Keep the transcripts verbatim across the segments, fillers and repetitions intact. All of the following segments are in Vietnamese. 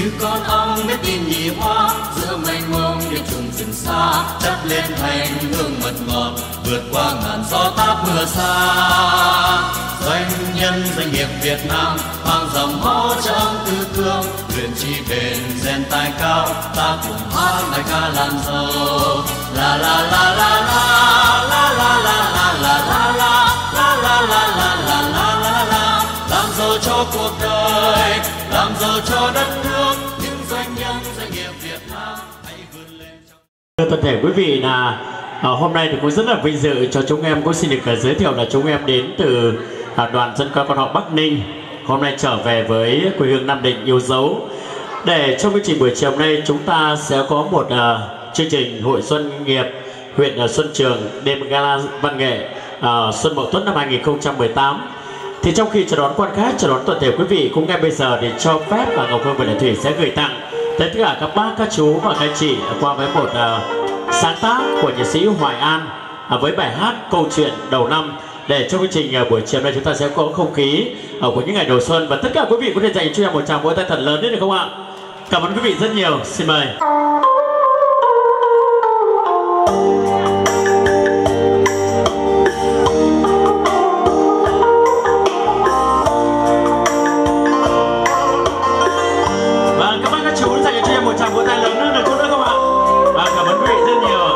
như con ong biết tìm nhì hoa giữa mênh mông như trùng rừng xa, chất lên thành hương mật ngọt vượt qua ngàn gió táp mưa xa. Doanh nhân doanh nghiệp Việt Nam mang dòng máu trong tư thương, luyện chi bền rèn tài cao, ta cùng hát bài ca làm giàu. La la la la la la la la la la la la la la la la la la la la, làm giàu cho cuộc đời, làm giàu cho đất nước, những doanh nhân doanh nghiệp Việt Nam hãy vươn lên. Thưa toàn thể quý vị, là à, hôm nay thì cũng rất là vinh dự cho chúng em cũng xin được giới thiệu là chúng em đến từ à, đoàn dân ca quan họ Bắc Ninh, hôm nay trở về với quê hương Nam Định yêu dấu. Để trong chương trình buổi chiều nay chúng ta sẽ có một uh, chương trình hội xuân nghiệp huyện uh, Xuân Trường, đêm gala văn nghệ uh, Xuân Mậu Tuất năm hai nghìn không trăm mười tám. Thì trong khi chờ đón quan khách, chờ đón toàn thể quý vị, cũng ngay bây giờ thì cho phép là Ngọc Hương và Lệ Thủy sẽ gửi tặng tới tất cả các bác, các chú và các anh chị qua với một uh, sáng tác của nhạc sĩ Hoài An uh, với bài hát Câu chuyện đầu năm. Để trong chương trình uh, buổi chiều nay chúng ta sẽ có không khí uh, của những ngày đầu xuân, và tất cả quý vị có thể dành cho em một tràng vỗ tay thật lớn đấy được không ạ? Cảm ơn quý vị rất nhiều. Xin mời. Và các bác các chú dành cho em một tràng vỗ tay lớn nữa được không nữa không ạ? Và cảm ơn quý vị rất nhiều.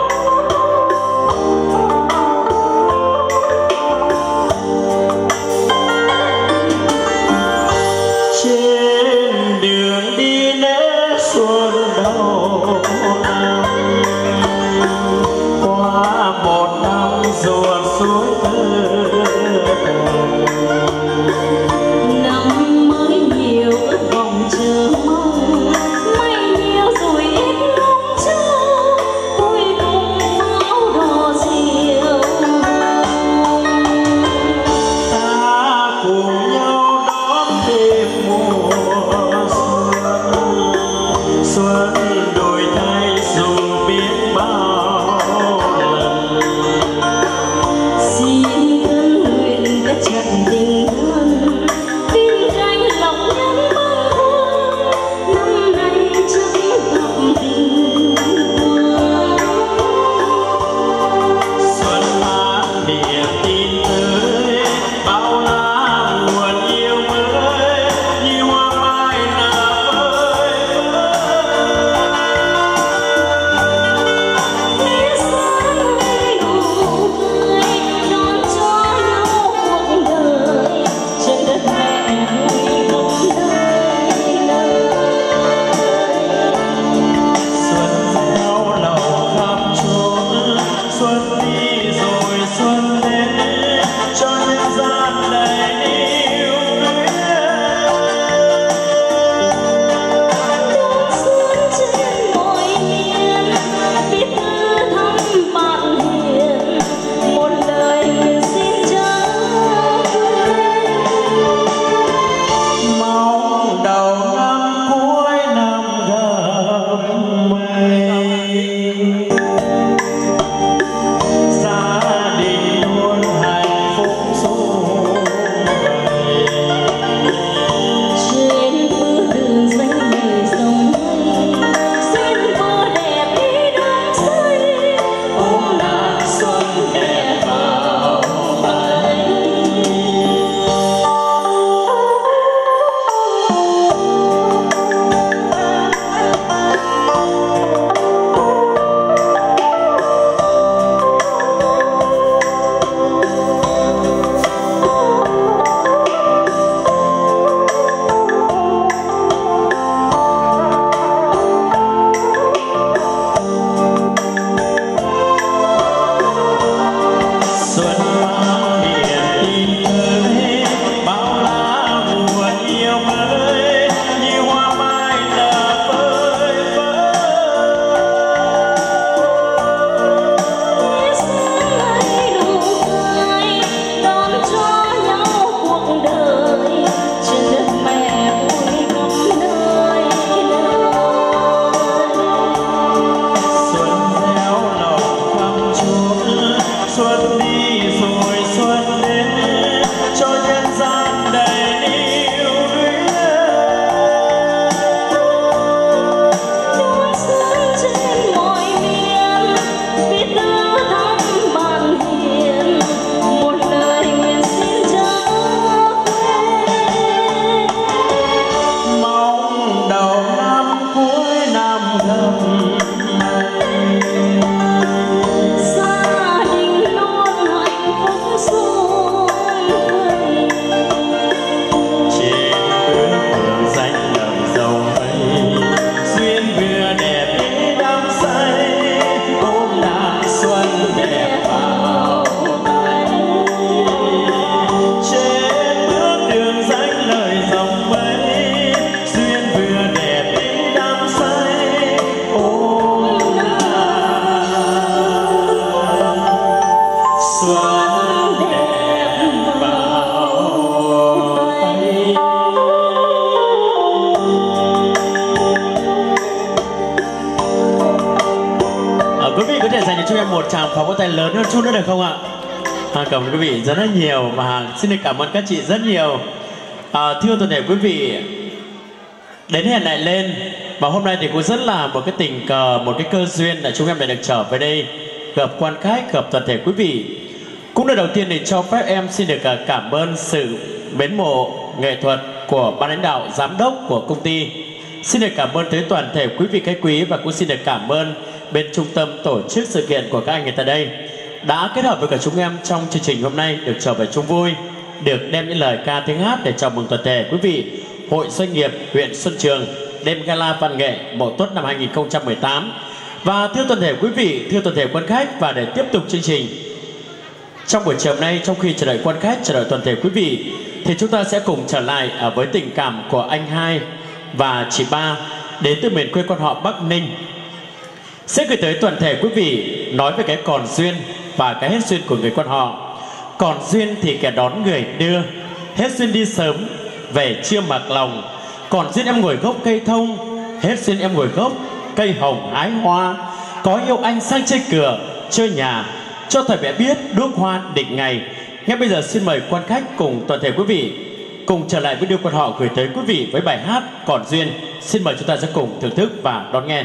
thể dành cho chúng em một tràng pháo vỗ tay lớn hơn chút nữa được không ạ? À, cảm ơn quý vị rất là nhiều và xin được cảm ơn các chị rất nhiều. À, thưa toàn thể quý vị, đến hẹn lại lên và hôm nay thì cũng rất là một cái tình cờ, một cái cơ duyên là chúng em lại được trở về đây gặp quan khách, gặp toàn thể quý vị. Cũng là đầu tiên thì cho phép em xin được cảm ơn sự mến mộ nghệ thuật của ban lãnh đạo giám đốc của công ty. Xin được cảm ơn tới toàn thể quý vị khách quý và cũng xin được cảm ơn bên trung tâm tổ chức sự kiện của các anh người ta đây đã kết hợp với cả chúng em trong chương trình hôm nay được trở về chung vui, được đem những lời ca tiếng hát để chào mừng toàn thể quý vị Hội Doanh nghiệp huyện Xuân Trường đêm gala văn nghệ Mậu Tuất năm hai nghìn không trăm mười tám. Và thưa toàn thể quý vị, thưa toàn thể quan khách, và để tiếp tục chương trình trong buổi chiều nay, trong khi chờ đợi quan khách, chờ đợi toàn thể quý vị, thì chúng ta sẽ cùng trở lại với tình cảm của anh hai và chị ba đến từ miền quê quan họ Bắc Ninh, sẽ gửi tới toàn thể quý vị nói về cái còn duyên và cái hết duyên của người quan họ. Còn duyên thì kẻ đón người đưa, hết duyên đi sớm về chưa mặc lòng. Còn duyên em ngồi gốc cây thông, hết duyên em ngồi gốc cây hồng hái hoa. Có yêu anh sang chơi cửa chơi nhà, cho thời bé biết đuốc hoa định ngày. Ngay bây giờ xin mời quan khách cùng toàn thể quý vị cùng trở lại với điều quan họ gửi tới quý vị với bài hát Còn Duyên. Xin mời chúng ta sẽ cùng thưởng thức và đón nghe.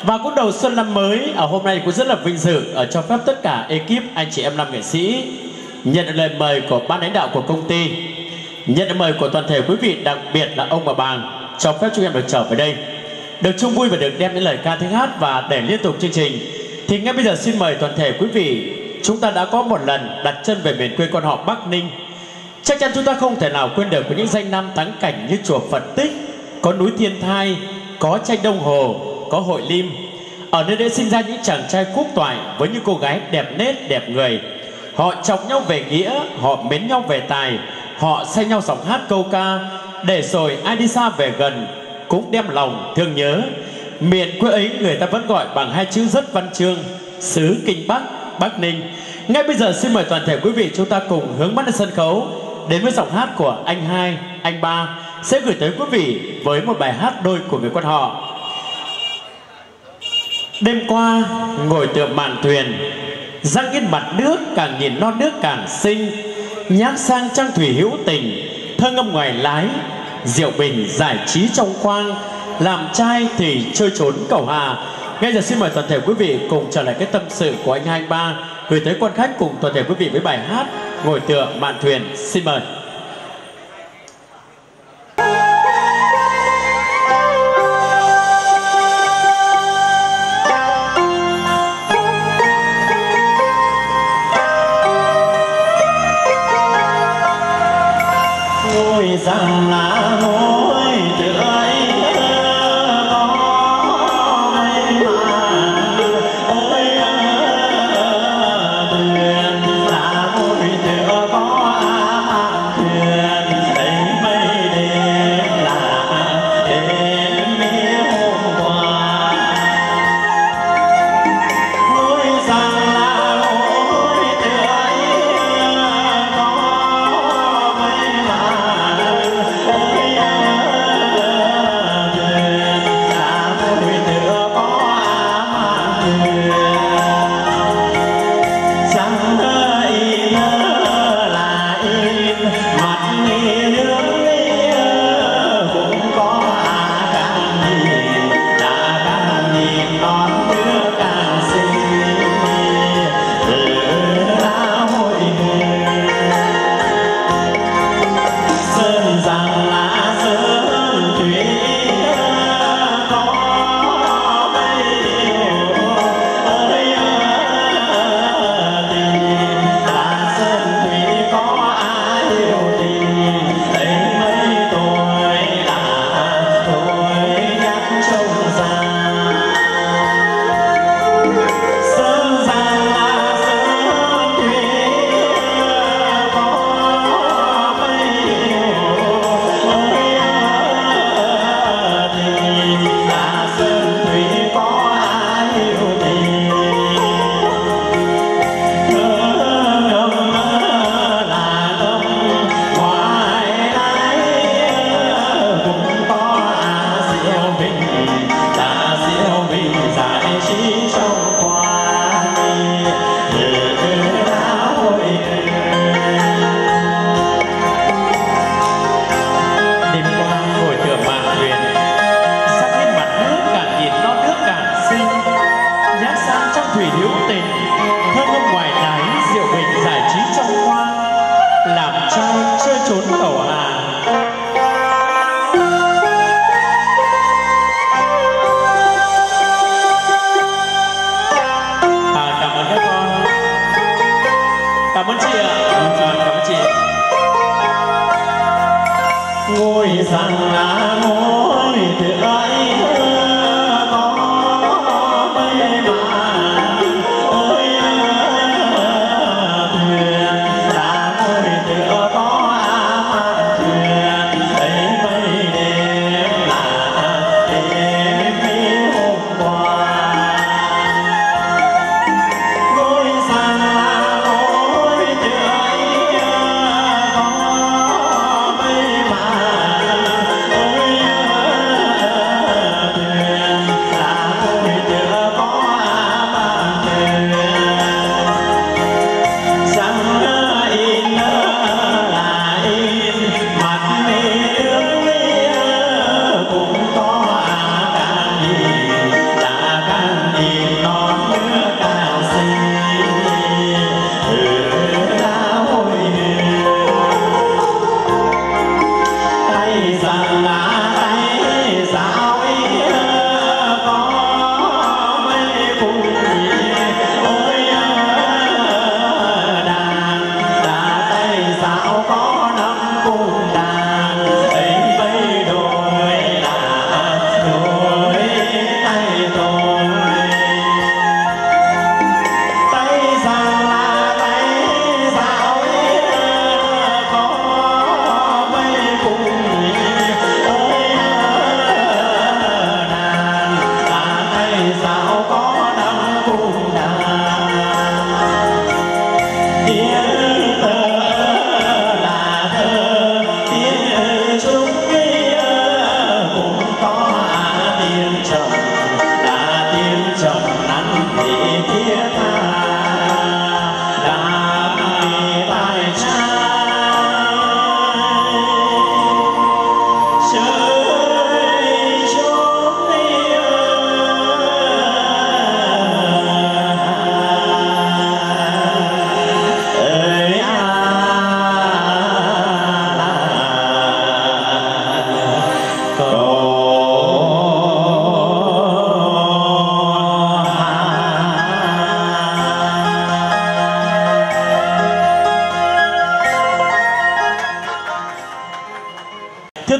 Và cũng đầu xuân năm mới, ở hôm nay cũng rất là vinh dự ở cho phép tất cả ekip anh chị em nam nghệ sĩ nhận được lời mời của ban lãnh đạo của công ty, nhận được mời của toàn thể quý vị, đặc biệt là ông bà Bàng, cho phép chúng em được trở về đây, được chung vui và được đem những lời ca tiếng hát. Và để liên tục chương trình thì ngay bây giờ xin mời toàn thể quý vị, chúng ta đã có một lần đặt chân về miền quê con họ Bắc Ninh. Chắc chắn chúng ta không thể nào quên được với những danh lam thắng cảnh như chùa Phật Tích, có núi Thiên Thai, có tranh Đông Hồ, có hội Lim. Ở nơi đây sinh ra những chàng trai quốc toại với những cô gái đẹp nết đẹp người. Họ chọc nhau về nghĩa, họ mến nhau về tài, họ say nhau giọng hát câu ca, để rồi ai đi xa về gần cũng đem lòng thương nhớ. Miền quê ấy người ta vẫn gọi bằng hai chữ rất văn chương: xứ Kinh Bắc, Bắc Ninh. Ngay bây giờ xin mời toàn thể quý vị chúng ta cùng hướng mắt lên sân khấu, đến với giọng hát của anh hai, anh ba sẽ gửi tới quý vị với một bài hát đôi của người quan họ. Đêm qua ngồi tựa mạn thuyền, răng yên mặt nước, càng nhìn non nước càng xinh. Nhát sang trang thủy hữu tình, thơ ngâm ngoài lái, rượu bình giải trí trong khoang, làm trai thì chơi trốn cầu hà. Ngay giờ xin mời toàn thể quý vị cùng trở lại cái tâm sự của anh hai anh ba, gửi tới quan khách cùng toàn thể quý vị với bài hát Ngồi tựa mạn thuyền. Xin mời. Ngồi rằng là ngồi tựa ấy có mấy mà ơi thuyền là ngồi tựa có ám thuyền lấy mấy đêm là đêm nghĩa hôm qua. Ngồi rằng là ngồi tựa ấy có mấy mà rằng là ngôi tựa ấy có mấy mà ơi thuyền là ngôi tựa có ám thuyền ấy mấy đêm là đêm phía hôm qua. Ngôi rằng là ngôi tựa ấy có mấy mà ơi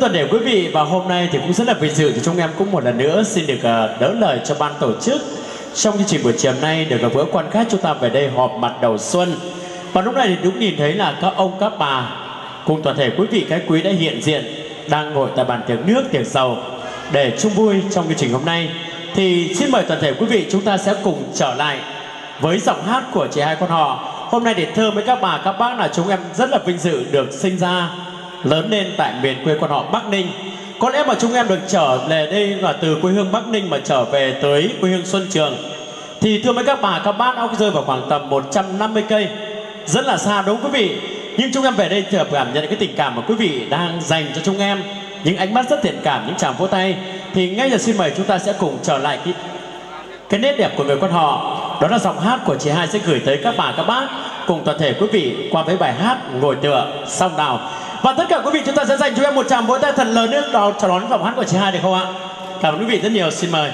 toàn thể quý vị, và hôm nay thì cũng rất là vinh dự thì chúng em cũng một lần nữa xin được đỡ lời cho ban tổ chức trong chương trình buổi chiều nay được gặp gỡ quan khách chúng ta về đây họp mặt đầu xuân. Và lúc này thì đúng nhìn thấy là các ông các bà cùng toàn thể quý vị khách quý đã hiện diện đang ngồi tại bàn tiệc nước tiệc dầu để chung vui trong chương trình hôm nay. Thì xin mời toàn thể quý vị chúng ta sẽ cùng trở lại với giọng hát của chị hai con họ. Hôm nay để thơ với các bà các bác là chúng em rất là vinh dự được sinh ra lớn lên tại miền quê quan họ Bắc Ninh. Có lẽ mà chúng em được trở về đây là từ quê hương Bắc Ninh mà trở về tới quê hương Xuân Trường thì thưa với các bà các bác nó rơi vào khoảng tầm một trăm năm mươi cây, rất là xa đúng không quý vị? Nhưng chúng em về đây thì cảm nhận cái tình cảm mà quý vị đang dành cho chúng em, những ánh mắt rất thiện cảm, những tràng vỗ tay. Thì ngay giờ xin mời chúng ta sẽ cùng trở lại cái, cái nét đẹp của người quan họ. Đó là giọng hát của chị hai sẽ gửi tới các bà các bác cùng toàn thể quý vị qua với bài hát Ngồi Tựa Song Đào. Và tất cả quý vị chúng ta sẽ dành cho em một tràng vỗ tay thật lớn nữa đó chào đón giọng hát của chị hai được không ạ? Cảm ơn quý vị rất nhiều, xin mời.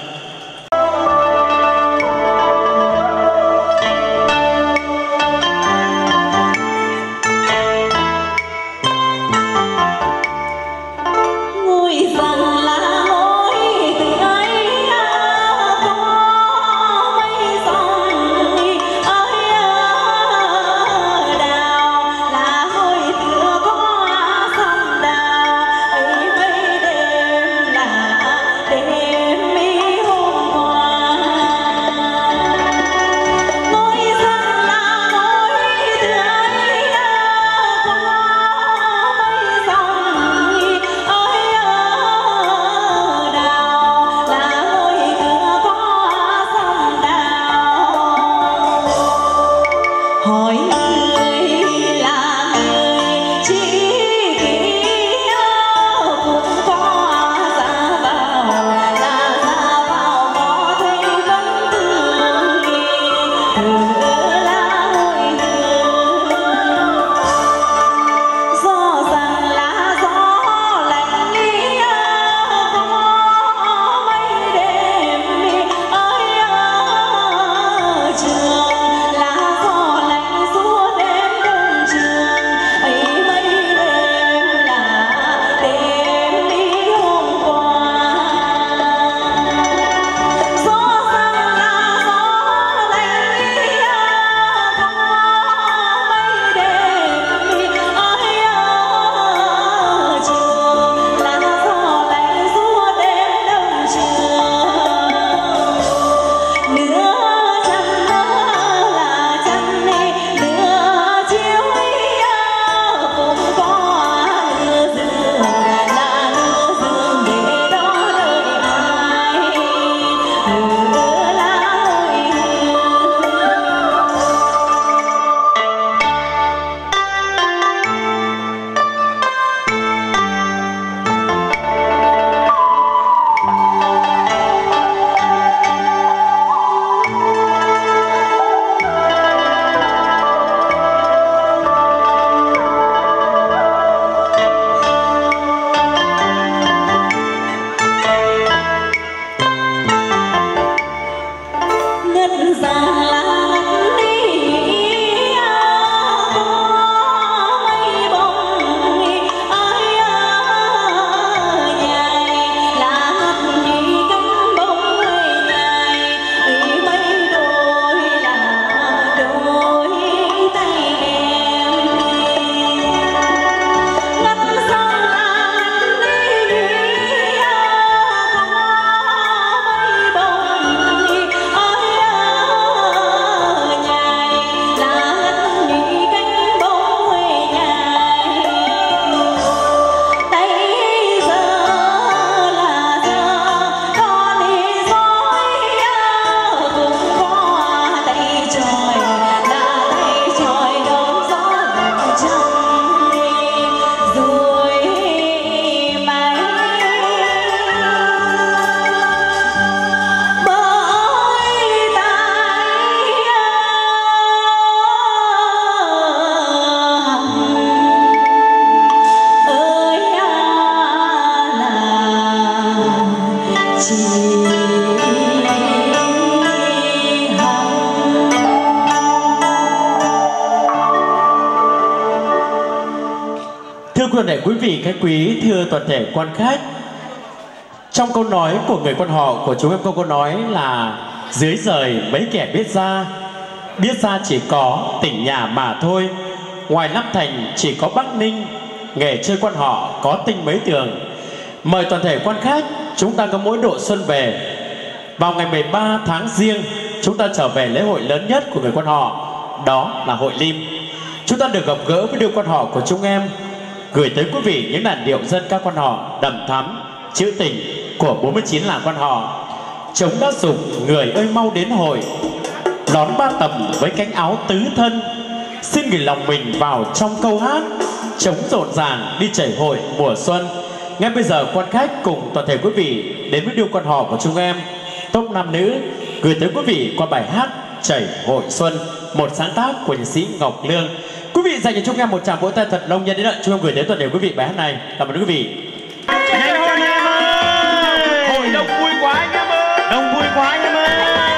toàn thể quý vị khách quý, thưa toàn thể quan khách, trong câu nói của người quan họ của chúng em có câu nói là dưới rời mấy kẻ biết ra, biết ra chỉ có tỉnh nhà mà thôi. Ngoài Nam Thành chỉ có Bắc Ninh, nghề chơi quan họ có tinh mấy tường. Mời toàn thể quan khách, chúng ta có mỗi độ xuân về. Vào ngày mười ba tháng Giêng, chúng ta trở về lễ hội lớn nhất của người quan họ, đó là hội Lim. Chúng ta được gặp gỡ với điệu quan họ của chúng em, gửi tới quý vị những làn điệu dân ca quan họ đầm thắm, trữ tình của bốn mươi chín làng quan họ. Trống đã dục người ơi mau đến hội, đón ba tầm với cánh áo tứ thân, xin gửi lòng mình vào trong câu hát, trống rộn ràng đi chảy hội mùa xuân. Ngay bây giờ quan khách cùng toàn thể quý vị đến với điệu quan họ của chúng em, top nam nữ, gửi tới quý vị qua bài hát Chảy Hội Xuân, một sáng tác của nhạc sĩ Ngọc Lương. Quý vị dành cho chúng em một tràng vỗ tay thật nồng nhiệt đến đợi chúng em gửi đến toàn thể quý vị bài hát này. Cảm ơn quý vị. Nhanh hơn em ơi, hội đông vui quá anh em ơi, đông vui quá anh em ơi.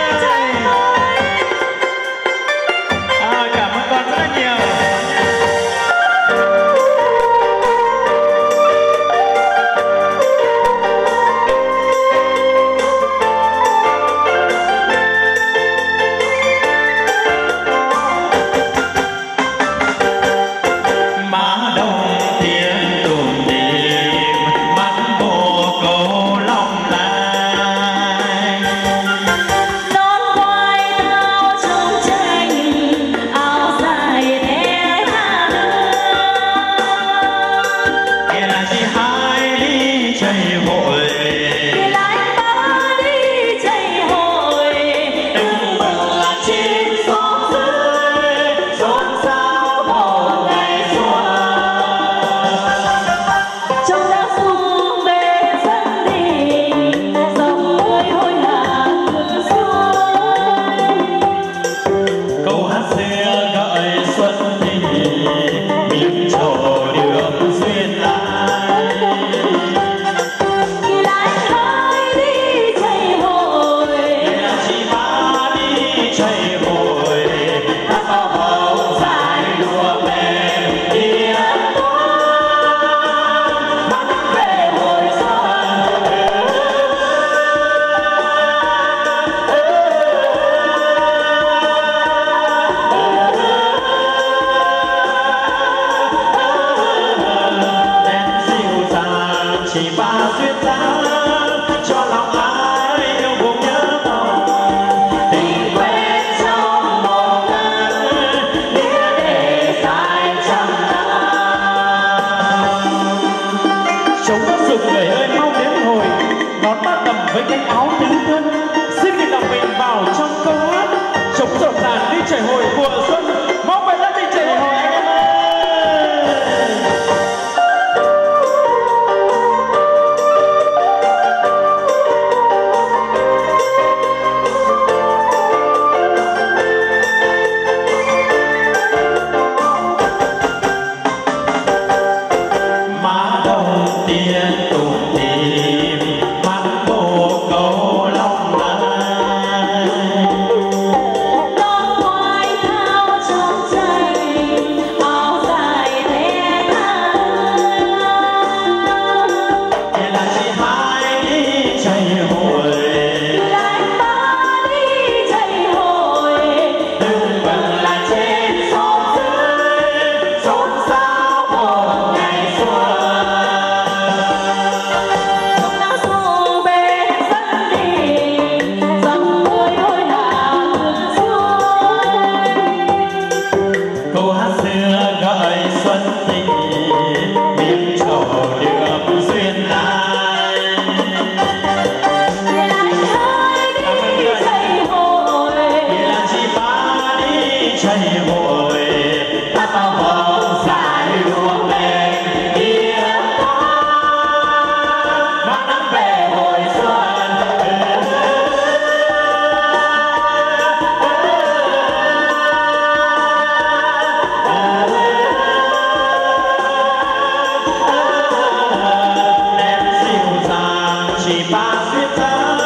À, cảm ơn con rất là nhiều.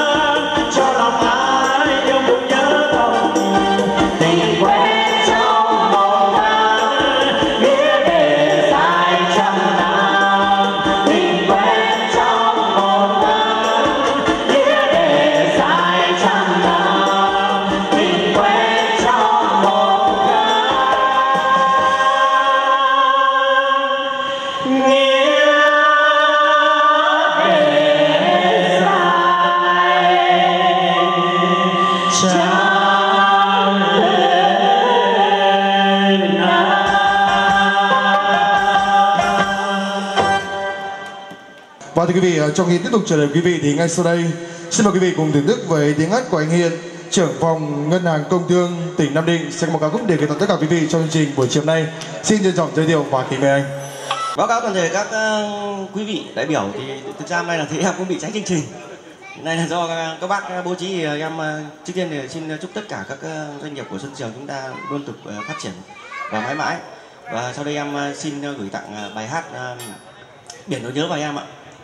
Cho lòng ai yêu cùng nhớ lòng tình quê trong Và thưa quý vị, trong khi tiếp tục chờ đợi quý vị thì ngay sau đây xin mời quý vị cùng thưởng thức với tiếng hát của anh Hiền, trưởng phòng Ngân hàng Công thương tỉnh Nam Định sẽ có một ca khúc để gửi tặng tất cả quý vị trong chương trình buổi chiều nay. Xin trân trọng giới thiệu và kính mời anh. Báo cáo toàn thể các uh, quý vị đại biểu thì thực ra hôm nay là thì em cũng bị tránh chương trình. Này là do các bác bố trí thì em uh, trước tiên thì xin chúc tất cả các uh, doanh nghiệp của Xuân Trường chúng ta luôn tục uh, phát triển và mãi mãi. Và sau đây em uh, xin uh, gửi tặng uh, bài hát uh, Biển Nỗi Nhớ vào em ạ.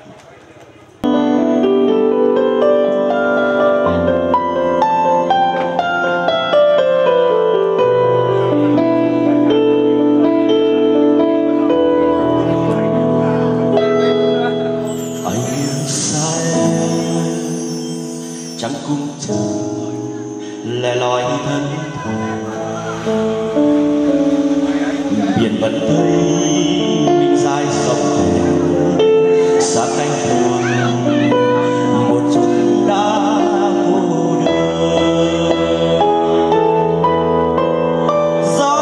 Chẳng cung trời lẻ loi thân biển vẫn thấy mình dài sông xa cánh buồn một chút đã cô đơn. Gió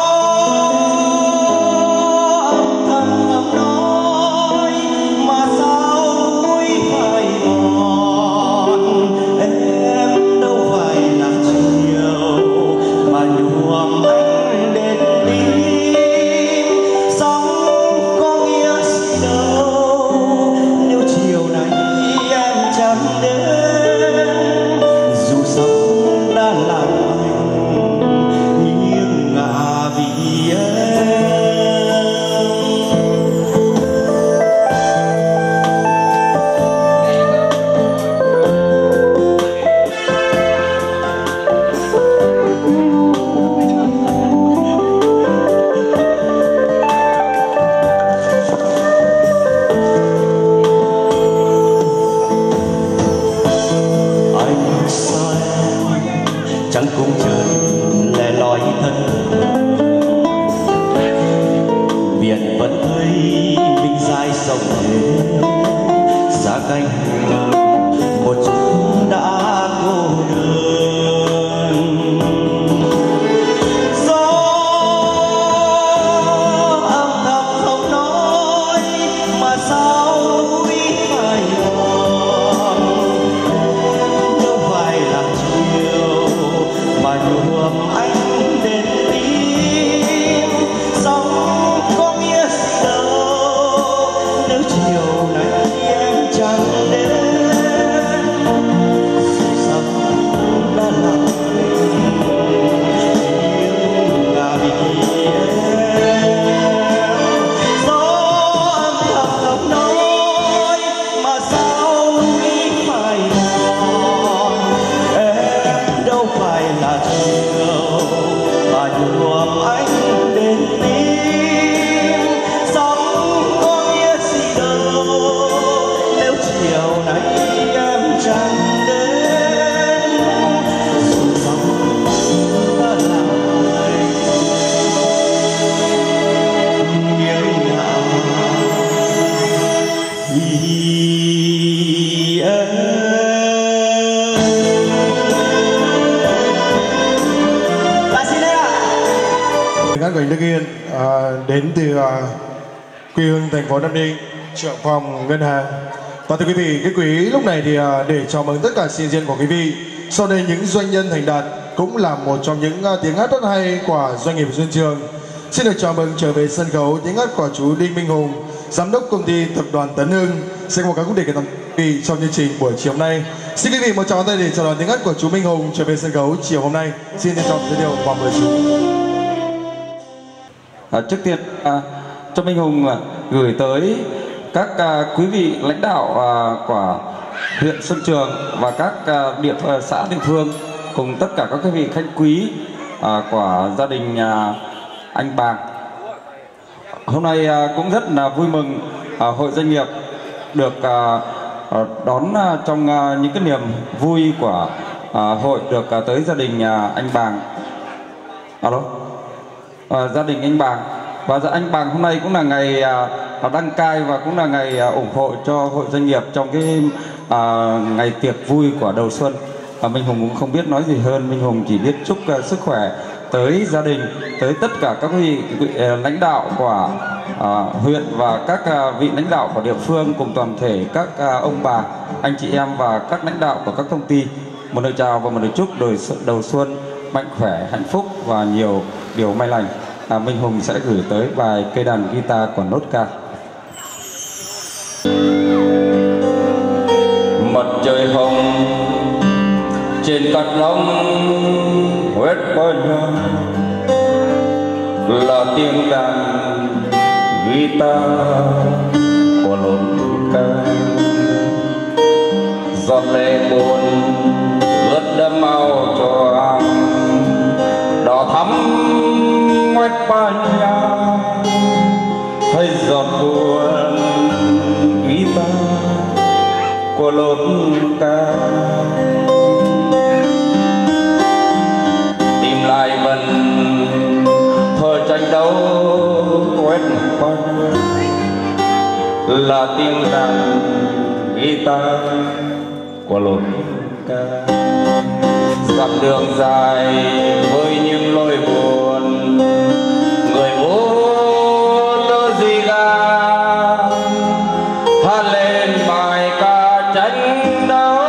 âm thầm ngầm nói mà sao mũi phải mòn. Em đâu phải là chiều mà nhuộm anh đến tim. Sống có nghĩa gì đâu nếu chiều nay em chẳng đến. Dù sống đã làm anh nghiêng ngả vì em. Anh sao em chẳng cùng trời lẻ loi thân biển vẫn thấy mình dài sông thế xa cánh buồn một chút đã cô đơn. Gió âm thầm không nói mà sao mũi phải mòn. Đâu phải là chiều mà nhuộm anh đến tim. Sống có nghĩa gì đâu nếu chiều nay em chẳng đến. Sống đã làm anh nghiêng ngả vì em. Gió âm thầm không nói mà sao mũi phải mòn. Em đâu phải là chiều mà nhuộm anh đến tim. Sống có nghĩa gì đâu nếu chiều nay em chẳng đến. Dù sống đã làm anh nghiêng ngả vì em. Lại xin đây ạ. Tiếng hát của anh Đức Hiền à, đến từ à, quê hương thành phố Nam Định, trưởng phòng Ngân hàng. Và thưa quý vị, cái quý lúc này thì à, để chào mừng tất cả sinh viên của quý vị. Sau đây những doanh nhân thành đạt cũng là một trong những à, tiếng hát rất hay của doanh nghiệp Xuân Trường. Xin được chào mừng trở về sân khấu tiếng hát của chú Đinh Minh Hùng, giám đốc công ty tập đoàn Tấn Hưng sẽ có một ca khúc để gửi tặng quý vị trong chương trình buổi chiều hôm nay. Xin quý vị một tràng tay để chào đón tiếng hát của chú Minh Hùng trở về sân khấu chiều hôm nay. Xin trân trọng giới thiệu và mời chú. À, trước tiên à, cho Minh Hùng à, gửi tới các à, quý vị lãnh đạo à, của huyện Xuân Trường và các à, địa à, xã địa phương cùng tất cả các quý vị khách quý à, của gia đình à, anh Bàng. Hôm nay à, cũng rất là vui mừng à, hội doanh nghiệp được à, à, đón à, trong à, những cái niềm vui của à, hội được à, tới gia đình à, anh Bàng. Alo. À, gia đình anh Bàng và dạ, anh Bàng hôm nay cũng là ngày à, đăng cai và cũng là ngày à, ủng hộ cho hội doanh nghiệp trong cái à, ngày tiệc vui của đầu xuân. À, Minh Hùng cũng không biết nói gì hơn, Minh Hùng chỉ biết chúc uh, sức khỏe tới gia đình, tới tất cả các vị, vị uh, lãnh đạo của à, huyện và các à, vị lãnh đạo của địa phương cùng toàn thể các à, ông bà, anh chị em và các lãnh đạo của các công ty một lời chào và một lời chúc đời đầu xuân mạnh khỏe, hạnh phúc và nhiều điều may lành. À, Minh Hùng sẽ gửi tới bài cây đàn guitar của nốt ca. Mặt trời hồng trên cát long quét qua nhau là tiếng đàn guitar của lộn ca, giọt lệ buồn ướt đẫm áo choàng đỏ thắm quét qua nhau, thấy giọt buồn guitar của lộn ca. Tìm lại vần thơ tranh đấu quét qua là tiếng đàn guitar của lộn ca. Dặm đường dài với những lối buồn, người buồn lỡ gì ga hát lên bài ca tranh đấu.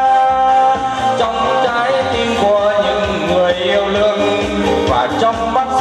Trong trái tim của những người yêu lương và trong mắt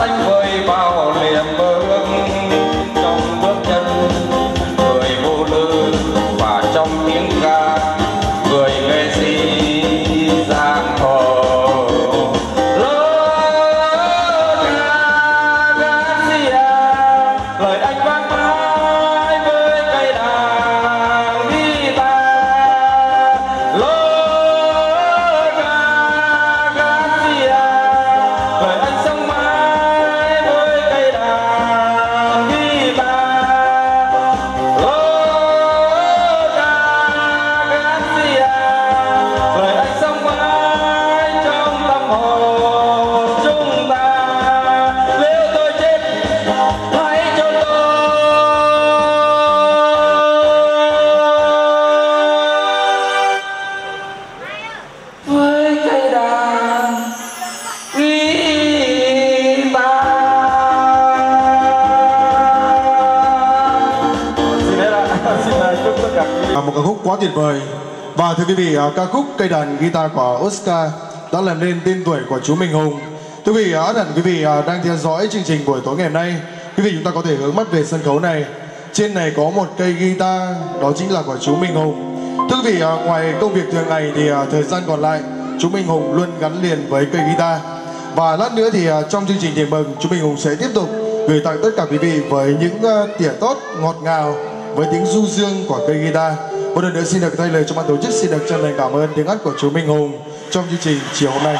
À, một ca khúc quá tuyệt vời. Và thưa quý vị, à, ca khúc Cây đàn guitar của Oscar đã làm nên tên tuổi của chú Minh Hùng. Thưa quý vị, ắt hẳn quý vị à, đang theo dõi chương trình buổi tối ngày hôm nay. Quý vị chúng ta có thể hướng mắt về sân khấu này. Trên này có một cây guitar, đó chính là của chú Minh Hùng. Thưa quý vị, à, ngoài công việc thường ngày thì à, thời gian còn lại chú Minh Hùng luôn gắn liền với cây guitar. Và lát nữa thì à, trong chương trình tiệc mừng, chú Minh Hùng sẽ tiếp tục gửi tặng tất cả quý vị với những uh, tỉa tốt ngọt ngào với tiếng du dương của cây guitar. Một lần nữa xin được thay lời cho ban tổ chức, xin được chân thành cảm ơn tiếng hát của chú Minh Hùng trong chương trình chiều hôm nay.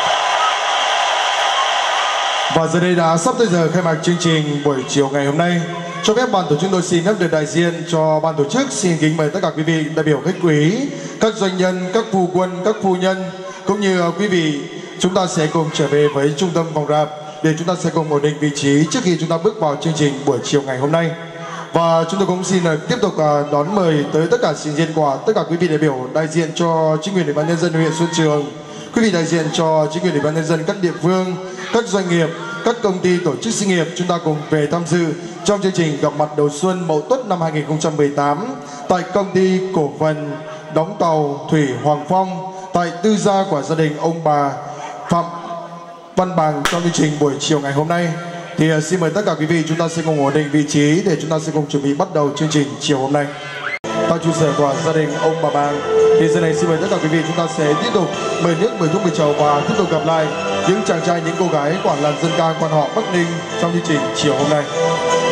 Và giờ đây đã sắp tới giờ khai mạc chương trình buổi chiều ngày hôm nay. Cho phép ban tổ chức tôi xin phép được đại diện cho ban tổ chức xin kính mời tất cả quý vị đại biểu khách quý, các doanh nhân, các phu quân, các phu nhân cũng như uh, quý vị, chúng ta sẽ cùng trở về với trung tâm phòng rạp để chúng ta sẽ cùng ổn định vị trí trước khi chúng ta bước vào chương trình buổi chiều ngày hôm nay. Và chúng tôi cũng xin tiếp tục đón mời tới tất cả xin diện của tất cả quý vị đại biểu đại diện cho chính quyền ủy ban nhân dân huyện Xuân Trường, quý vị đại diện cho chính quyền ủy ban nhân dân các địa phương, các doanh nghiệp, các công ty tổ chức sinh nghiệp, chúng ta cùng về tham dự trong chương trình gặp mặt đầu xuân Mậu Tuất năm hai nghìn không trăm mười tám tại công ty cổ phần đóng tàu Thủy Hoàng Phong, tại tư gia của gia đình ông bà Phạm Văn Bằng trong chương trình buổi chiều ngày hôm nay. Thì uh, xin mời tất cả quý vị chúng ta sẽ cùng ổn định vị trí để chúng ta sẽ cùng chuẩn bị bắt đầu chương trình chiều hôm nay. Tại trụ sở của gia đình ông bà Bằng thì giờ này xin mời tất cả quý vị chúng ta sẽ tiếp tục mời nước, mời thuốc, mời chầu và tiếp tục gặp lại những chàng trai, những cô gái của làn dân ca quan họ Bắc Ninh trong chương trình chiều hôm nay.